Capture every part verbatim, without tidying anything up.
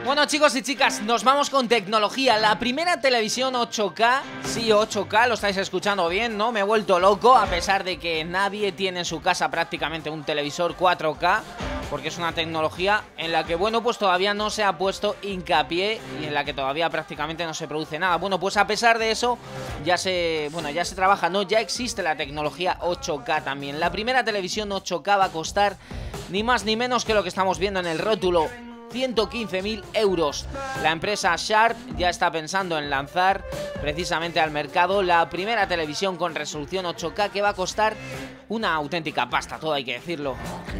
Bueno, chicos y chicas, nos vamos con tecnología. La primera televisión ocho K, sí, ocho K, lo estáis escuchando bien, ¿no? Me he vuelto loco, a pesar de que nadie tiene en su casa prácticamente un televisor cuatro K, porque es una tecnología en la que, bueno, pues todavía no se ha puesto hincapié y en la que todavía prácticamente no se produce nada. Bueno, pues a pesar de eso, ya se, bueno, ya se trabaja, ¿no? Ya existe la tecnología ocho K también. La primera televisión ocho K va a costar ni más ni menos que lo que estamos viendo en el rótulo, ciento quince mil euros. La empresa Sharp ya está pensando en lanzar precisamente al mercado la primera televisión con resolución ocho K, que va a costar una auténtica pasta, todo hay que decirlo.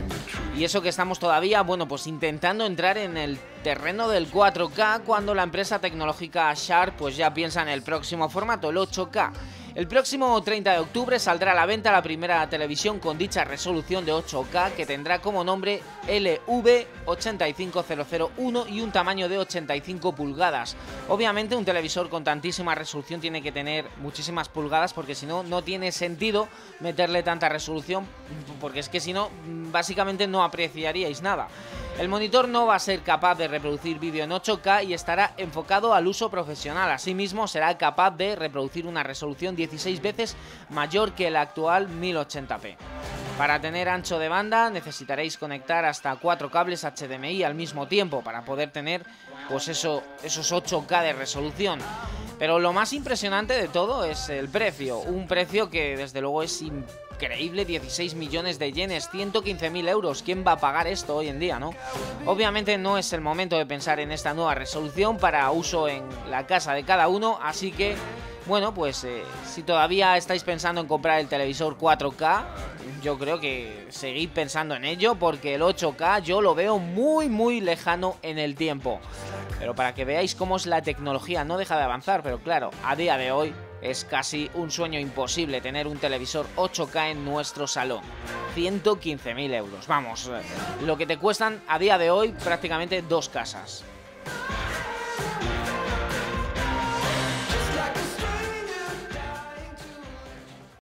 Y eso que estamos todavía, bueno, pues intentando entrar en el terreno del cuatro K, cuando la empresa tecnológica Sharp pues ya piensa en el próximo formato, el ocho K. El próximo treinta de octubre saldrá a la venta la primera televisión con dicha resolución de ocho K, que tendrá como nombre L V ocho cinco cero cero uno y un tamaño de ochenta y cinco pulgadas. Obviamente un televisor con tantísima resolución tiene que tener muchísimas pulgadas, porque si no, no tiene sentido meterle tanta resolución, porque es que si no, básicamente no apreciaríais nada. El monitor no va a ser capaz de reproducir vídeo en ocho K y estará enfocado al uso profesional. Asimismo, será capaz de reproducir una resolución dieciséis veces mayor que la actual mil ochenta p. Para tener ancho de banda necesitaréis conectar hasta cuatro cables H D M I al mismo tiempo para poder tener pues eso, esos ocho K de resolución. Pero lo más impresionante de todo es el precio, un precio que desde luego es increíble, dieciséis millones de yenes, ciento quince mil euros. ¿Quién va a pagar esto hoy en día, no? Obviamente no es el momento de pensar en esta nueva resolución para uso en la casa de cada uno, así que, bueno, pues eh, si todavía estáis pensando en comprar el televisor cuatro K, yo creo que seguid pensando en ello, porque el ocho K yo lo veo muy muy lejano en el tiempo. Pero para que veáis cómo es la tecnología, no deja de avanzar, pero claro, a día de hoy es casi un sueño imposible tener un televisor ocho K en nuestro salón. ciento quince mil euros, vamos, lo que te cuestan a día de hoy prácticamente dos casas.